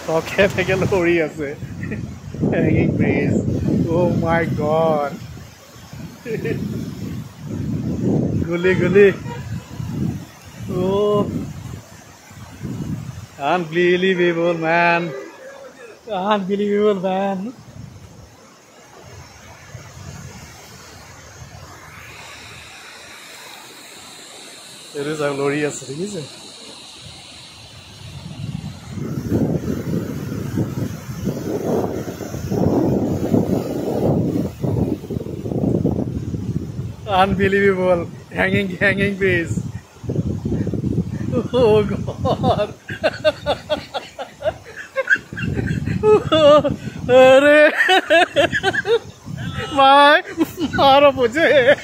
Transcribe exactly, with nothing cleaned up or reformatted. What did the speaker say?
Okay, take a lorry আছে hanging bridge. Oh my god. Gully gully. Oh, unbelievable man. Unbelievable man. It is a glorious reason. Unbelievable hanging hanging bridge. Oh god. अरे मार मारो मुझे